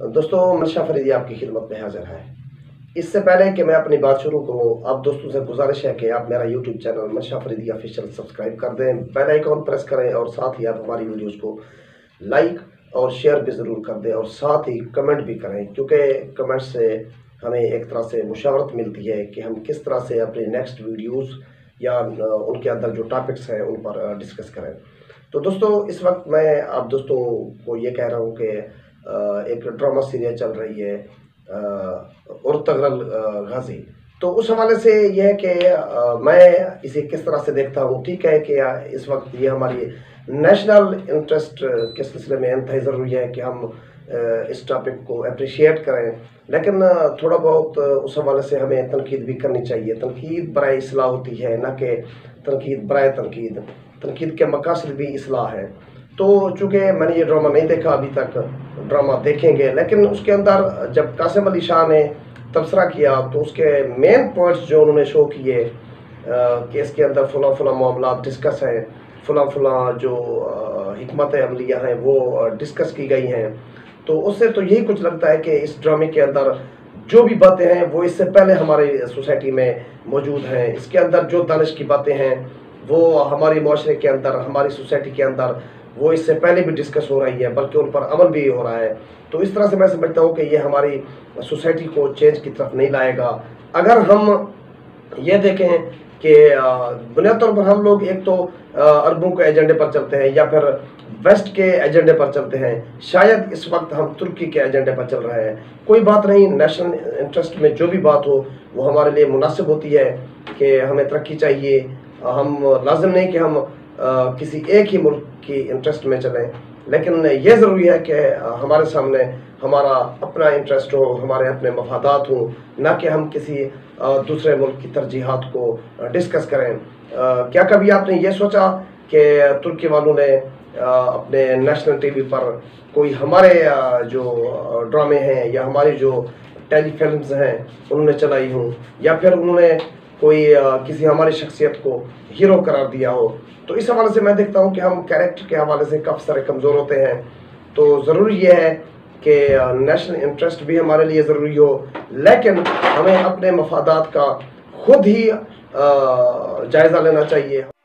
دوستوں منشا فریدی آپ کی خدمت میں حاضر ہے۔ اس سے پہلے کہ میں اپنی بات شروع کروں، آپ دوستوں سے گزارش ہے کہ آپ میرا یوٹیوب چینل منشا فریدی آفیشیل سبسکرائب کر دیں، بیل آئیکن پریس کریں اور ساتھ ہی آپ ہماری ویڈیوز کو لائک اور شیئر بھی ضرور کر دیں اور ساتھ ہی کمنٹ بھی کریں، کیونکہ کمنٹ سے ہمیں ایک طرح سے مشاورت ملتی ہے کہ ہم کس طرح سے اپنے نیکسٹ ویڈیوز یا ان کے اندر جو ٹاپکس ہیں ان پر ڈسکس کریں۔ تو دوستوں اس وقت میں آپ دوستوں کو یہ کہہ رہا ہوں کہ ایک ڈرامہ سیریل چل رہی ہے ارطغرل غازی، تو اس حوالے سے یہ ہے کہ میں اسے کس طرح سے دیکھتا ہوں۔ ٹھیک ہے کہ اس وقت یہ ہماری نیشنل انٹرسٹ کے سلسلے میں انتہائی ضروری ہے کہ ہم اس ٹاپک کو اپریشیٹ کریں، لیکن تھوڑا بہت اس حوالے سے ہمیں تنقید بھی کرنی چاہیے۔ تنقید برائے اصلاح ہوتی ہے، نہ کہ تنقید برائے تنقید۔ تنقید کے مقاصد بھی اصلاح ہے۔ تو چونکہ میں نے یہ ڈرامہ نہیں دیکھا ابھی تک، ڈرامہ دیکھیں گے، لیکن اس کے اندر جب قاسم علی شاہ نے تبصرہ کیا تو اس کے مین پوائنٹس جو انہوں نے شو کیے کہ اس کے اندر فلاں فلاں معاملات ڈسکس ہیں، فلاں فلاں جو حکمت عملیہ ہیں وہ ڈسکس کی گئی ہیں، تو اس سے تو یہی کچھ لگتا ہے کہ اس ڈرامے کے اندر جو بھی باتیں ہیں وہ اس سے پہلے ہماری سوسائٹی میں موجود ہیں۔ اس کے اندر جو دانش کی باتیں ہیں وہ ہماری معاشرے کے اندر، ہماری سوسائٹی کے اندر وہ اس سے پہلے بھی ڈسکس ہو رہی ہے، بلکہ ان پر عمل بھی ہو رہا ہے۔ تو اس طرح سے میں سمجھتا ہوں کہ یہ ہماری سوسائٹی کو چینج کی طرف نہیں لائے گا۔ اگر ہم یہ دیکھیں کہ بنیاد طور پر ہم لوگ ایک تو عربوں کے ایجنڈے پر چلتے ہیں یا پھر ویسٹ کے ایجنڈے پر چلتے ہیں، شاید اس وقت ہم ترکی کے ایجنڈے پر چل رہے ہیں۔ کوئی بات نہیں، نیشنل انٹرسٹ میں جو بھی بات ہو وہ ہمارے لیے مناسب ہوتی ہے کہ ہمیں ترقی چاہیے۔ ہم لازم نہیں کہ ہم کسی ایک ہی ملک کی انٹرسٹ میں چلیں، لیکن یہ ضروری ہے کہ ہمارے سامنے ہمارا اپنا انٹرسٹ ہو، ہمارے اپنے مفادات ہوں، نہ کہ ہم کسی دوسرے ملک کی ترجیحات کو ڈسکس کریں۔ کیا کبھی آپ نے یہ سوچا کہ ترکی والوں نے اپنے نیشنل ٹی وی پر کوئی ہمارے جو ڈرامے ہیں یا ہماری جو ٹیلی فلمز ہیں انہوں نے چلائی ہوں، یا پھر انہوں نے کوئی کسی ہماری شخصیت کو ہیرو قرار دیا ہو؟ تو اس حوالے سے میں دیکھتا ہوں کہ ہم کیریکٹر کے حوالے سے کافی سارے کمزور ہوتے ہیں۔ تو ضروری یہ ہے کہ نیشنل انٹرسٹ بھی ہمارے لیے ضروری ہو، لیکن ہمیں اپنے مفادات کا خود ہی جائزہ لینا چاہیے۔